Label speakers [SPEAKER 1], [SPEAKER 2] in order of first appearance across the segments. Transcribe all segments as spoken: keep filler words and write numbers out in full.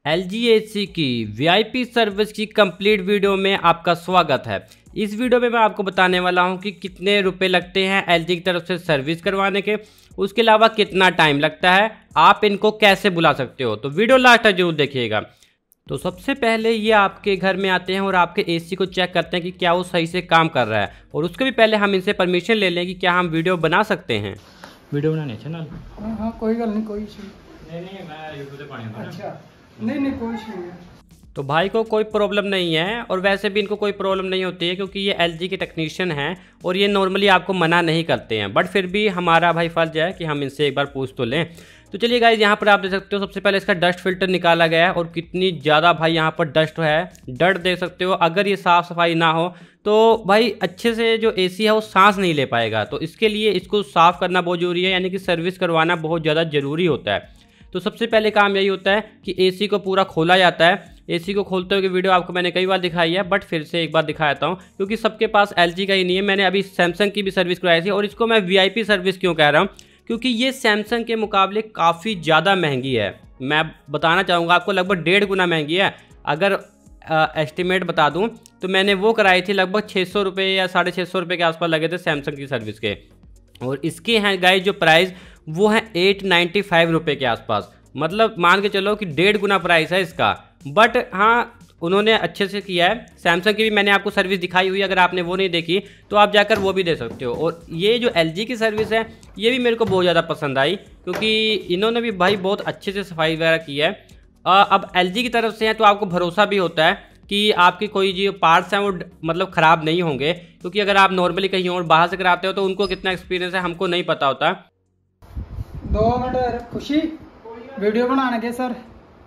[SPEAKER 1] L G A C की V I P service की complete video में आपका स्वागत है। इस वीडियो में मैं आपको बताने वाला हूं कि कितने रुपए लगते हैं एल जी की तरफ से सर्विस करवाने के, उसके अलावा कितना टाइम लगता है, आप इनको कैसे बुला सकते हो। तो वीडियो लास्ट तक जरूर देखिएगा। तो सबसे पहले ये आपके घर में आते हैं और आपके ए सी को चेक करते हैं कि क्या वो सही से काम कर रहा है, और उसके भी पहले हम इनसे परमिशन ले लें कि क्या हम वीडियो बना सकते हैं। वीडियो बनाने चैनल
[SPEAKER 2] हाँ हाँ कोई गल नहीं, कोई इशू
[SPEAKER 1] नहीं नहीं मैं यूट्यूब पे पानी
[SPEAKER 2] अच्छा नहीं नहीं कोई इशू नहीं है।
[SPEAKER 1] तो भाई को कोई प्रॉब्लम नहीं है, और वैसे भी इनको कोई प्रॉब्लम नहीं होती है क्योंकि ये एल जी के टेक्नीशियन हैं और ये नॉर्मली आपको मना नहीं करते हैं, बट फिर भी हमारा भाई फर्ज है कि हम इनसे एक बार पूछ तो लें। तो चलिए गाइस, यहाँ पर आप देख सकते हो सबसे पहले इसका डस्ट फिल्टर निकाला गया है, और कितनी ज़्यादा भाई यहाँ पर डस्ट है, डस्ट देख सकते हो। अगर ये साफ़ सफाई ना हो तो भाई अच्छे से जो ए सी है वो सांस नहीं ले पाएगा। तो इसके लिए इसको साफ़ करना बहुत ज़रूरी है, यानी कि सर्विस करवाना बहुत ज़्यादा ज़रूरी होता है। तो सबसे पहले काम यही होता है कि एसी को पूरा खोला जाता है। एसी को खोलते हुए वीडियो आपको मैंने कई बार दिखाई है, बट फिर से एक बार दिखा देता हूँ क्योंकि सबके पास एलजी का ही नहीं है। मैंने अभी सैमसंग की भी सर्विस करवाई थी, और इसको मैं वीआईपी सर्विस क्यों कह रहा हूँ क्योंकि ये सैमसंग के मुकाबले काफ़ी ज़्यादा महंगी है। मैं बताना चाहूँगा आपको, लगभग डेढ़ गुना महंगी है। अगर एस्टिमेट बता दूँ तो मैंने वो कराई थी लगभग छः सौ रुपये या साढ़े छः सौ रुपये के आसपास लगे थे सैमसंग की सर्विस के, और इसके हैं गाइस जो प्राइस वो है एट नाइन्टी फाइव रुपये के आसपास। मतलब मान के चलो कि डेढ़ गुना प्राइस है इसका, बट हाँ उन्होंने अच्छे से किया है। सैमसंग की भी मैंने आपको सर्विस दिखाई हुई है, अगर आपने वो नहीं देखी तो आप जाकर वो भी दे सकते हो। और ये जो एल जी की सर्विस है ये भी मेरे को बहुत ज़्यादा पसंद आई क्योंकि इन्होंने भी भाई बहुत अच्छे से सफाई वगैरह की है। अब एल जी की तरफ से है तो आपको भरोसा भी होता है कि आपकी कोई जो पार्ट्स हैं वो मतलब ख़राब नहीं होंगे, क्योंकि अगर आप नॉर्मली कहीं और बाहर से कराते हो तो उनको कितना एक्सपीरियंस है हमको नहीं पता होता।
[SPEAKER 2] दो मिनट खुशी वीडियो बनाने के सर,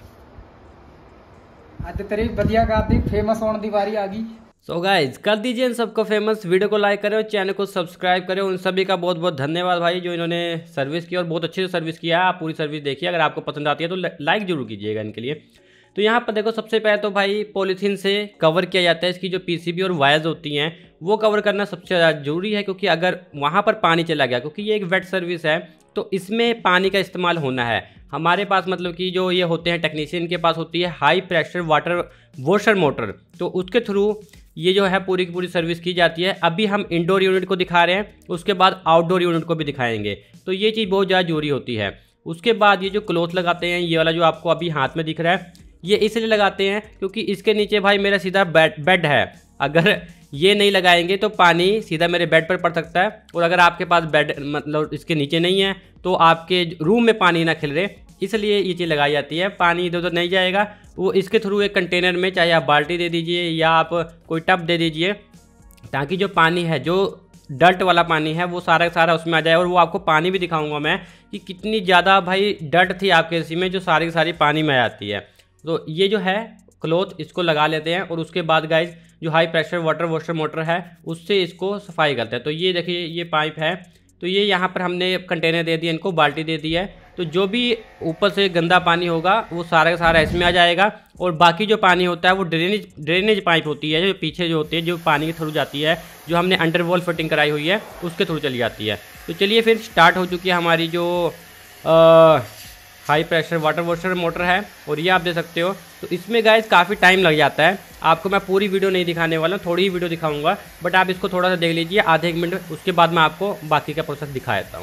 [SPEAKER 2] आज तेरी बढ़िया कर दी, फेमस होने की बारी आ गई।
[SPEAKER 1] सो गाइज कर दीजिए इन सबको फेमस, वीडियो को लाइक करें और चैनल को सब्सक्राइब करें। उन सभी का बहुत बहुत धन्यवाद भाई जो इन्होंने सर्विस की और बहुत अच्छे से सर्विस किया है। आप पूरी सर्विस देखिए, अगर आपको पसंद आती है तो लाइक जरूर कीजिएगा इनके लिए। तो यहाँ पर देखो सबसे पहले तो भाई पॉलीथीन से कवर किया जाता है। इसकी जो पीसीबी और वायर्स होती हैं वो कवर करना सबसे ज़्यादा जरूरी है, क्योंकि अगर वहाँ पर पानी चला गया, क्योंकि ये एक वेट सर्विस है तो इसमें पानी का इस्तेमाल होना है। हमारे पास मतलब कि जो ये होते हैं टेक्नीशियन के पास होती है high pressure water washer motor, तो उसके थ्रू ये जो है पूरी की पूरी सर्विस की जाती है। अभी हम इंडोर यूनिट को दिखा रहे हैं, उसके बाद आउटडोर यूनिट को भी दिखाएंगे, तो ये चीज़ बहुत ज़्यादा जरूरी होती है। उसके बाद ये जो क्लॉथ लगाते हैं, ये वाला जो आपको अभी हाथ में दिख रहा है, ये इसलिए लगाते हैं क्योंकि इसके नीचे भाई मेरा सीधा बेड बेड है। अगर ये नहीं लगाएंगे तो पानी सीधा मेरे बेड पर पड़ सकता है, और अगर आपके पास बेड मतलब इसके नीचे नहीं है तो आपके रूम में पानी ना खिल रहे, इसलिए ये चीज़ लगाई जाती है। पानी इधर उधर नहीं जाएगा, वो इसके थ्रू एक कंटेनर में, चाहे आप बाल्टी दे दीजिए या आप कोई टब दे दीजिए, ताकि जो पानी है, जो डर्ट वाला पानी है, वो सारा सारा उसमें आ जाए। और वो आपको पानी भी दिखाऊंगा मैं कि कितनी ज़्यादा भाई डर्ट थी आपके एसी में, जो सारी की सारी पानी में आ जाती है। तो ये जो है क्लॉथ इसको लगा लेते हैं, और उसके बाद गाइज जो high pressure water washer motor है उससे इसको सफाई करते हैं। तो ये देखिए ये पाइप है, तो ये यहाँ पर हमने कंटेनर दे दिया, इनको बाल्टी दे दी है, तो जो भी ऊपर से गंदा पानी होगा वो सारा का सारा इसमें आ जाएगा। और बाकी जो पानी होता है वो ड्रेनेज ड्रेनेज पाइप होती है, जो पीछे जो होती है, जो पानी के थ्रू जाती है, जो हमने अंडर वॉल फिटिंग कराई हुई है उसके थ्रू चली जाती है। तो चलिए फिर स्टार्ट हो चुकी है हमारी जो आ, high pressure water washer motor है, और ये आप देख सकते हो। तो इसमें गाइस काफ़ी टाइम लग जाता है, आपको मैं पूरी वीडियो नहीं दिखाने वाला हूँ, थोड़ी ही वीडियो दिखाऊंगा, बट आप इसको थोड़ा सा देख लीजिए आधे एक मिनट, उसके बाद मैं आपको बाकी का प्रोसेस दिखा देता हूँ।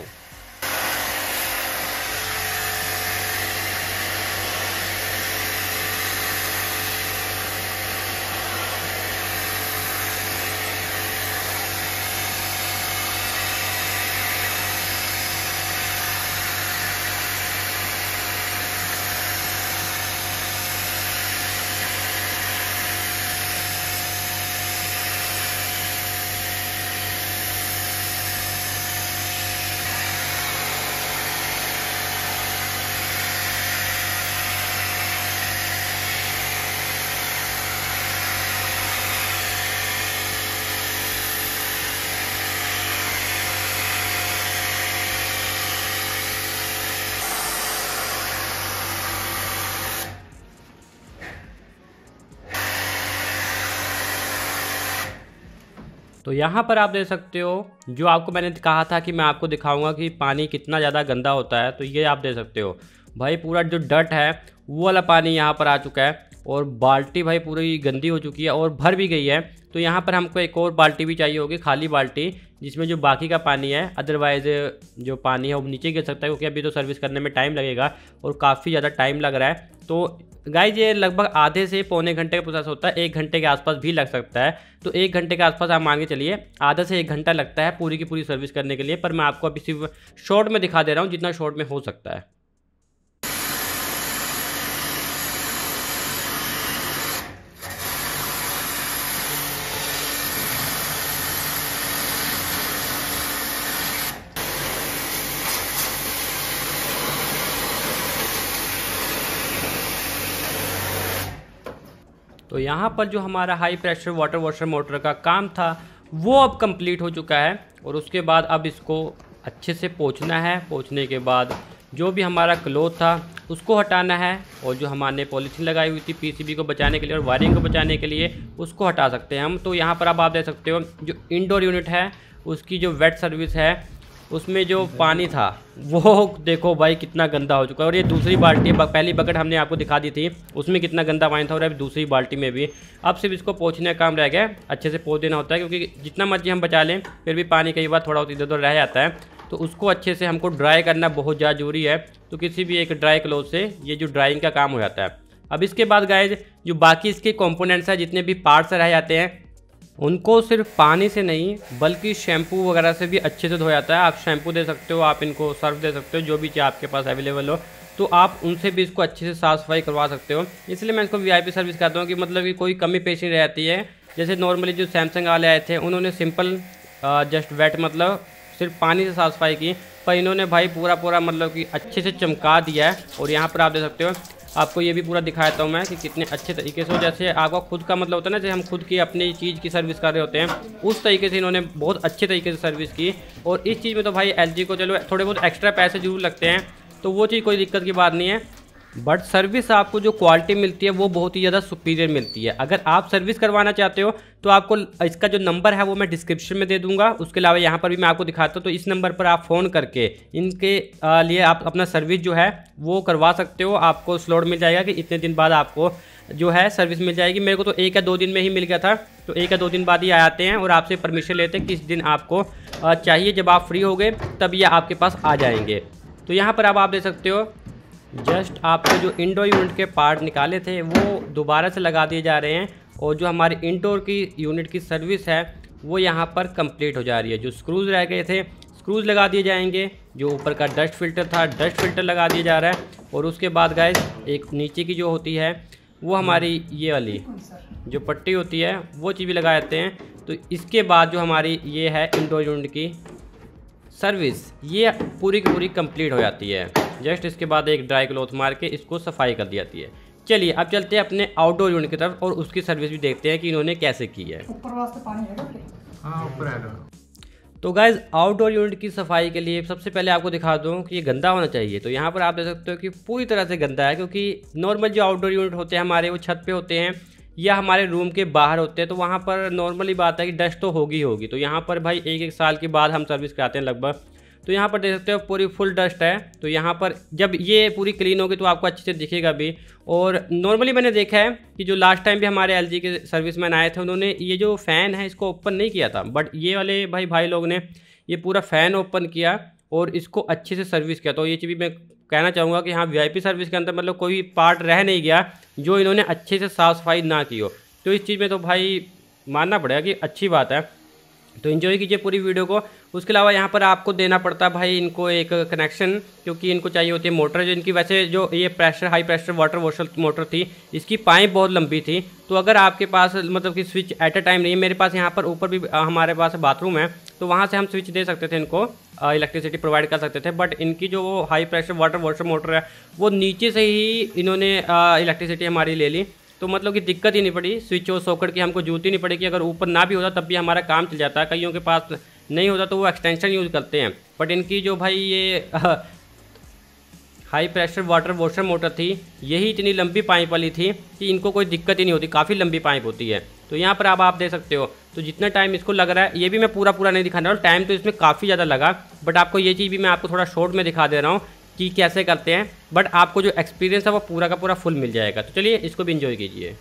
[SPEAKER 1] तो यहाँ पर आप देख सकते हो, जो आपको मैंने कहा था कि मैं आपको दिखाऊंगा कि पानी कितना ज़्यादा गंदा होता है, तो ये आप देख सकते हो भाई पूरा जो डट है वो वाला पानी यहाँ पर आ चुका है और बाल्टी भाई पूरी गंदी हो चुकी है और भर भी गई है। तो यहाँ पर हमको एक और बाल्टी भी चाहिए होगी, खाली बाल्टी, जिसमें जो बाकी का पानी है, अदरवाइज़ जो पानी है वो नीचे गिर सकता है, क्योंकि अभी तो सर्विस करने में टाइम लगेगा और काफ़ी ज़्यादा टाइम लग रहा है। तो गाइज ये लगभग आधे से पौने घंटे का प्रोसेस होता है, एक घंटे के आसपास भी लग सकता है। तो एक घंटे के आसपास आप मान के चलिए आधा से एक घंटा लगता है पूरी की पूरी सर्विस करने के लिए। पर मैं आपको अभी सिर्फ शॉर्ट में दिखा दे रहा हूँ, जितना शॉर्ट में हो सकता है। तो यहाँ पर जो हमारा high pressure water washer motor का काम था वो अब कंप्लीट हो चुका है। और उसके बाद अब इसको अच्छे से पोंछना है। पोंछने के बाद जो भी हमारा क्लॉथ था उसको हटाना है, और जो हमारे पॉलीथीन लगाई हुई थी पीसीबी को बचाने के लिए और वायरिंग को बचाने के लिए उसको हटा सकते हैं हम। तो यहाँ पर अब आप देख सकते हो जो इंडोर यूनिट है उसकी जो वेट सर्विस है उसमें जो पानी था वो देखो भाई कितना गंदा हो चुका है। और ये दूसरी बाल्टी है, पहली बकेट हमने आपको दिखा दी थी उसमें कितना गंदा पानी था, और अब दूसरी बाल्टी में भी। अब सिर्फ इसको पोंछने का काम रह गया, अच्छे से पोंछ देना होता है, क्योंकि जितना मर्जी हम बचा लें फिर भी पानी कई बार थोड़ा इधर उधर रह जाता है। तो उसको अच्छे से हमको ड्राई करना बहुत ज़्यादा जरूरी है। तो किसी भी एक ड्राई क्लॉथ से ये जो ड्राइंग का काम हो जाता है। अब इसके बाद गाइज जो बाकी इसके कॉम्पोनेंट्स हैं, जितने भी पार्ट्स रह जाते हैं, उनको सिर्फ पानी से नहीं बल्कि शैम्पू वगैरह से भी अच्छे से धोया जाता है। आप शैम्पू दे सकते हो, आप इनको सर्फ दे सकते हो, जो भी चीज़ आपके पास अवेलेबल हो, तो आप उनसे भी इसको अच्छे से साफ़ सफाई करवा सकते हो। इसलिए मैं इसको वीआईपी सर्विस कहता हूँ कि मतलब कि कोई कमी पेश नहीं रहती है। जैसे नॉर्मली जो सैमसंग वाले आए थे उन्होंने सिंपल जस्ट वेट मतलब सिर्फ पानी से साफ़ सफाई की, पर इन्होंने भाई पूरा पूरा मतलब कि अच्छे से चमका दिया है। और यहाँ पर आप देख सकते हो, आपको ये भी पूरा दिखाता हूँ मैं कि कितने अच्छे तरीके से, जैसे आपका खुद का मतलब होता है ना, जैसे हम खुद की अपनी चीज़ की सर्विस कर रहे होते हैं, उस तरीके से इन्होंने बहुत अच्छे तरीके से सर्विस की। और इस चीज़ में तो भाई एलजी को चलो थोड़े बहुत एक्स्ट्रा पैसे जरूर लगते हैं, तो वो चीज़ कोई दिक्कत की बात नहीं है, बट सर्विस आपको जो क्वालिटी मिलती है वो बहुत ही ज़्यादा सुपीरियर मिलती है। अगर आप सर्विस करवाना चाहते हो तो आपको इसका जो नंबर है वो मैं डिस्क्रिप्शन में दे दूंगा। उसके अलावा यहाँ पर भी मैं आपको दिखाता हूँ, तो इस नंबर पर आप फ़ोन करके इनके लिए आप अपना सर्विस जो है वो करवा सकते हो। आपको स्लॉट मिल जाएगा कि इतने दिन बाद आपको जो है सर्विस मिल जाएगी। मेरे को तो एक या दो दिन में ही मिल गया था, तो एक या दो दिन बाद ही आ जाते हैं और आपसे परमिशन लेते हैं किस दिन आपको चाहिए। जब आप फ्री हो गए तब ये आपके पास आ जाएंगे। तो यहाँ पर अब आप देख सकते हो जस्ट आपको जो इंडोर यूनिट के पार्ट निकाले थे वो दोबारा से लगा दिए जा रहे हैं, और जो हमारी इंडोर की यूनिट की सर्विस है वो यहाँ पर कंप्लीट हो जा रही है। जो स्क्रूज रह गए थे स्क्रूज लगा दिए जाएंगे, जो ऊपर का डस्ट फिल्टर था डस्ट फिल्टर लगा दिया जा रहा है, और उसके बाद गाइस एक नीचे की जो होती है वो हमारी ये वाली जो पट्टी होती है वो चीज़ भी लगा देते हैं। तो इसके बाद जो हमारी ये है इंडोर यूनिट की सर्विस ये पूरी की पूरी कंप्लीट हो जाती है। जस्ट इसके बाद एक ड्राई क्लॉथ मार के इसको सफाई कर दी जाती है। चलिए अब चलते हैं अपने आउटडोर यूनिट की तरफ और उसकी सर्विस भी देखते हैं कि इन्होंने कैसे की है।
[SPEAKER 2] ऊपर वास्ते पानी है क्या? हाँ ऊपर है।
[SPEAKER 1] तो गाइज आउटडोर यूनिट की सफाई के लिए सबसे पहले आपको दिखा दूं कि ये गंदा होना चाहिए। तो यहाँ पर आप देख सकते हो कि पूरी तरह से गंदा है, क्योंकि नॉर्मल जो आउटडोर यूनिट होते हैं हमारे वो छत पे होते हैं या हमारे रूम के बाहर होते हैं, तो वहाँ पर नॉर्मली बात है कि डस्ट तो होगी होगी। तो यहाँ पर भाई एक एक साल के बाद हम सर्विस कराते हैं लगभग, तो यहाँ पर देख सकते हो पूरी फुल डस्ट है। तो यहाँ पर जब ये पूरी क्लीन होगी तो आपको अच्छे से दिखेगा भी। और नॉर्मली मैंने देखा है कि जो लास्ट टाइम भी हमारे एलजी के सर्विसमैन आए थे उन्होंने ये जो फ़ैन है इसको ओपन नहीं किया था, बट ये वाले भाई भाई लोग ने ये पूरा फ़ैन ओपन किया और इसको अच्छे से सर्विस किया। तो ये चीज़ भी मैं कहना चाहूँगा कि हाँ वीआईपी सर्विस के अंदर मतलब कोई पार्ट रह नहीं गया जो इन्होंने अच्छे से साफ़ सफाई ना की हो। तो इस चीज़ में तो भाई मानना पड़ेगा कि अच्छी बात है। तो एंजॉय कीजिए पूरी वीडियो को। उसके अलावा यहाँ पर आपको देना पड़ता है भाई इनको एक कनेक्शन, क्योंकि इनको चाहिए होती है मोटर। जो इनकी वैसे जो ये pressure high pressure water washer motor थी इसकी पाइप बहुत लंबी थी, तो अगर आपके पास मतलब कि स्विच एट अ टाइम नहीं है, मेरे पास यहाँ पर ऊपर भी हमारे पास बाथरूम है तो वहाँ से हम स्विच दे सकते थे, इनको इलेक्ट्रिसिटी प्रोवाइड कर सकते थे। बट इनकी जो high pressure water washer motor है वो नीचे से ही इन्होंने इलेक्ट्रिसिटी हमारी ले ली, तो मतलब कि दिक्कत ही नहीं पड़ी। स्विच और सॉकेट की हमको जरूरत ही नहीं पड़ी कि अगर ऊपर ना भी होता तब भी हमारा काम चल जाता है। कईयों के पास नहीं होता तो वो एक्सटेंशन यूज़ करते हैं, बट इनकी जो भाई ये high pressure water washer motor थी यही इतनी लंबी पाइप वाली थी कि इनको कोई दिक्कत ही नहीं होती, काफ़ी लंबी पाइप होती है। तो यहाँ पर अब आप देख सकते हो, तो जितना टाइम इसको लग रहा है ये भी मैं पूरा पूरा नहीं दिखा रहा हूँ, टाइम तो इसमें काफ़ी ज़्यादा लगा, बट आपको ये चीज़ भी मैं आपको थोड़ा शॉर्ट में दिखा दे रहा हूँ कि कैसे करते हैं, बट आपको जो एक्सपीरियंस है वो पूरा का पूरा फुल मिल जाएगा। तो चलिए इसको भी इंजॉय कीजिए।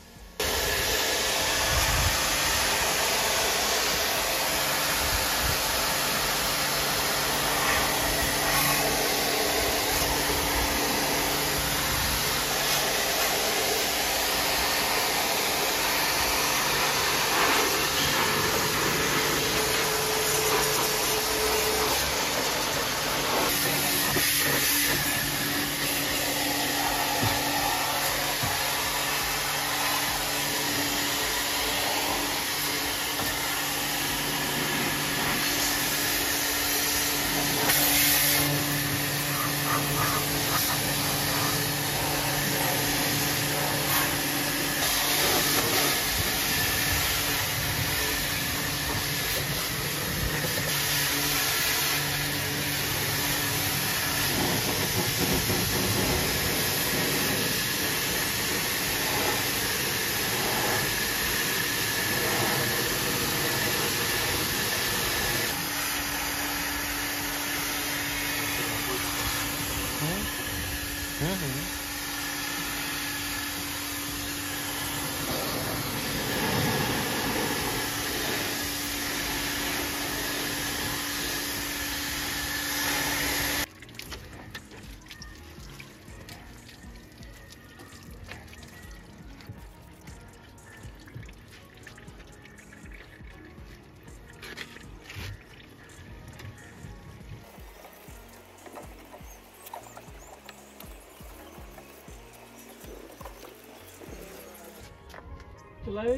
[SPEAKER 1] चलाओ।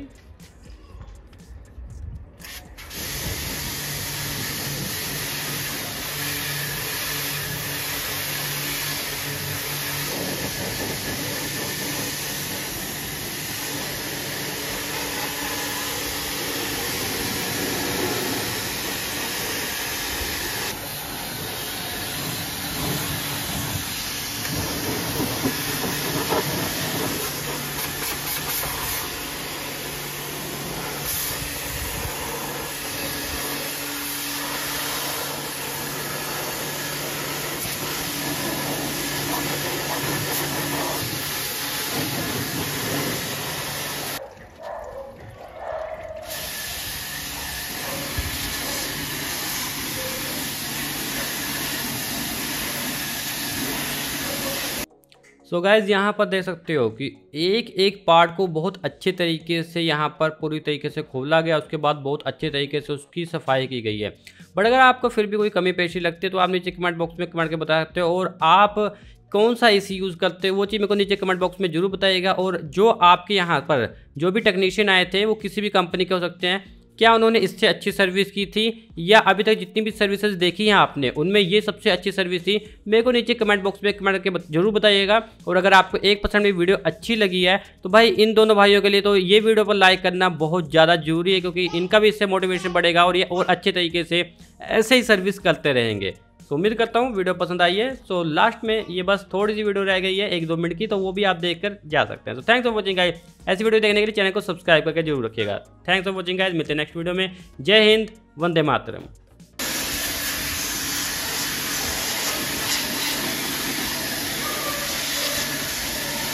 [SPEAKER 1] सो गाइज़ यहाँ पर देख सकते हो कि एक एक पार्ट को बहुत अच्छे तरीके से यहाँ पर पूरी तरीके से खोला गया, उसके बाद बहुत अच्छे तरीके से उसकी सफाई की गई है। बट अगर आपको फिर भी कोई कमी पेशी लगती है तो आप नीचे कमेंट बॉक्स में कमेंट के बता सकते हो, और आप कौन सा एसी यूज़ करते हो वो चीज़ मेरे को नीचे कमेंट बॉक्स में जरूर बताइएगा। और जो आपके यहाँ पर जो भी टेक्नीशियन आए थे वो किसी भी कंपनी के हो सकते हैं, क्या उन्होंने इससे अच्छी सर्विस की थी, या अभी तक जितनी भी सर्विसेज देखी हैं आपने उनमें ये सबसे अच्छी सर्विस थी, मेरे को नीचे कमेंट बॉक्स में कमेंट करके जरूर बताइएगा। और अगर आपको एक परसेंट भी वीडियो अच्छी लगी है तो भाई इन दोनों भाइयों के लिए तो ये वीडियो पर लाइक करना बहुत ज़्यादा जरूरी है, क्योंकि इनका भी इससे मोटिवेशन बढ़ेगा और ये और अच्छे तरीके से ऐसे ही सर्विस करते रहेंगे। तो उम्मीद करता हूँ वीडियो पसंद आई है। सो लास्ट में ये बस थोड़ी सी वीडियो रह गई है एक दो मिनट की, तो वो भी आप देखकर जा सकते हैं। तो थैंक्स फॉर वॉचिंग गाइस। ऐसी वीडियो देखने के लिए चैनल को सब्सक्राइब करके जरूर रखिएगा। थैंक्स फॉर वॉचिंग गाइस, मिलते हैं नेक्स्ट वीडियो में। जय हिंद, वंदे मातरम।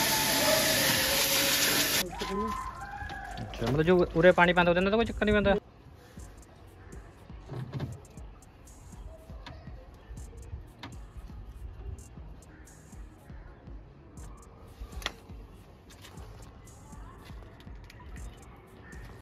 [SPEAKER 1] मतलब जो पूरे पानी पाता होता है ना तो कोई चक्कर नहीं बनता।